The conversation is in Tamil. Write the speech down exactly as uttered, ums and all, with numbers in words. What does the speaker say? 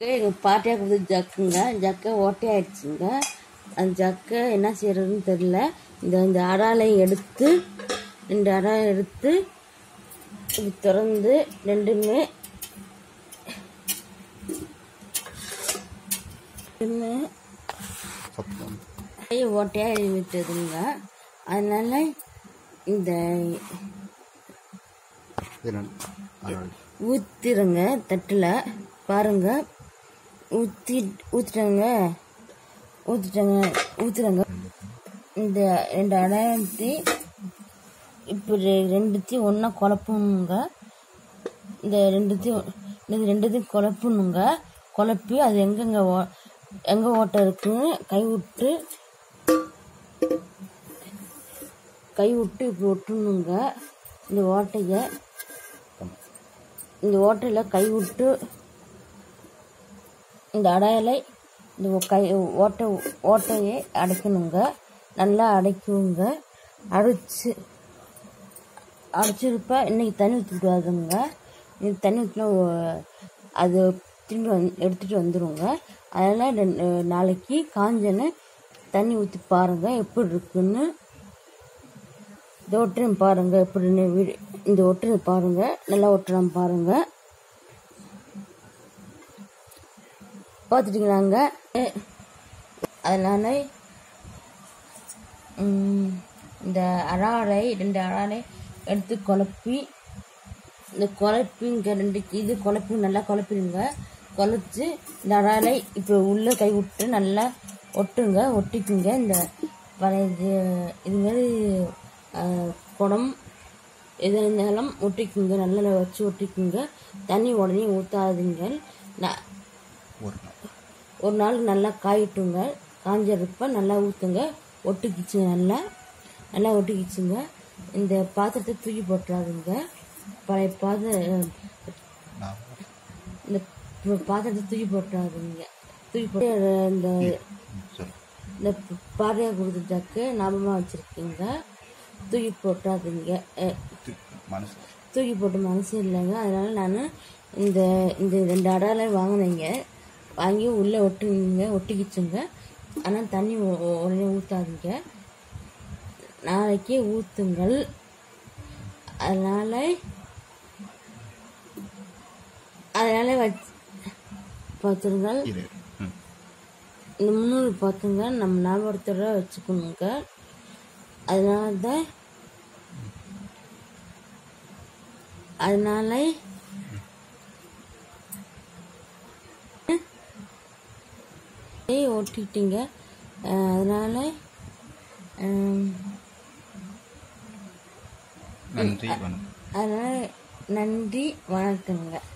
எங்கள் பாட்டியாக கொடுத்து ஜக்குங்க ஜக்கை ஓட்டையாயிடுச்சுங்க. அந்த ஜக்கை என்ன செய்யறதுன்னு தெரியல. இந்த இந்த அடாலை எடுத்து ரெண்டு அடாலை எடுத்து இது திறந்து ரெண்டுமே ஓட்டையாக விட்டதுங்க. அதனால இந்த ஊத்திருங்க தட்டில் பாருங்க. ஊற்றி ஊற்றிட்டாங்க ஊற்றிட்டாங்க ஊற்றுறாங்க. இந்த ரெண்டு அடையாளத்தி இப்படி ரெண்டுத்தையும் ஒன்றா குழப்பணுங்க. இந்த ரெண்டுத்தையும் இது ரெண்டுத்தையும் குழப்பணுங்க. குழப்பி அது எங்கெங்க ஓ எங்கே ஓட்டை இருக்குன்னு கை விட்டு கை விட்டு இப்படி ஒட்டணுங்க. இந்த ஓட்டையை இந்த ஓட்டையில் கை விட்டு இந்த அடையலை இந்த கை ஓட்டை ஓட்டையை அடைக்கணுங்க. நல்லா அடைக்குங்க. அடைச்சி அடைச்சிருப்பா இன்னைக்கு தண்ணி ஊற்றிக்கூடாதுங்க. இது தண்ணி ஊற்றினா அது திரும்பி வந் எடுத்துகிட்டு வந்துடுங்க. அதனால் ரெண்டு நாளைக்கு காஞ்சன்னு தண்ணி ஊற்றி பாருங்கள் எப்படி இருக்குன்னு. இந்த ஒட்டுன்னு பாருங்கள் எப்படின்னு வீடு இந்த ஒட்டுன்னு பாருங்கள். நல்லா ஒட்டுறான் பாருங்கள். பார்த்துட்டிங்களாங்க. அதனால இந்த அடாலை ரெண்டு அடாலை எடுத்து குழப்பி இந்த குழப்பிங்க ரெண்டு இது குழப்பி நல்லா குழப்பிடுங்க. குழச்சி இந்த அடாலை இப்போ உள்ளே கை விட்டு நல்லா ஒட்டுங்க. ஒட்டிக்குங்க. இந்த பழைய இது இதுமாரி குடம் எது இருந்தாலும் ஒட்டிக்குங்க. நல்லா வச்சு ஒட்டிக்குங்க. தண்ணி உடனே ஊற்றாதீங்க. நான் ஒரு நாள் நல்லா காயிட்டுங்க. காஞ்சிருப்ப நல்லா ஊற்றுங்க. ஒட்டிக்கிச்சுங்க. நல்லா நல்லா ஒட்டிக்கிச்சுங்க. இந்த பாத்திரத்தை தூக்கி போட்டுறாதுங்க. பழைய பாத்திரம் இந்த பாத்திரத்தை தூக்கி போட்டுறாதுங்க. தூக்கி போட்டு இந்த இந்த பாறையாக கொடுத்துட்டாக்கு ஞாபகமாக வச்சுருக்கீங்க. தூக்கி போட்டுறாதுங்க. தூக்கி போட்டு மனசு இல்லைங்க. அதனால் நான் இந்த இந்த ரெண்டு அடாலை வாங்கினீங்க. வாங்கி உள்ளே ஒட்டுங்க. ஒட்டிக்கிச்சுங்க. ஆனால் தண்ணி உடனே ஊற்றாதீங்க. நாளைக்கே ஊற்றுங்கள். அதனால் அதனால் வச்சு பார்த்துருங்கள். இந்த முந்நூறு பார்த்துங்க நம்ம ஞாபகத்தோட வச்சுக்கணுங்க. அதனால தான் அதனால ஓட்டிட்டீங்க. அதனால நன்றி வணக்கம். அதனால நன்றி வணக்கங்க.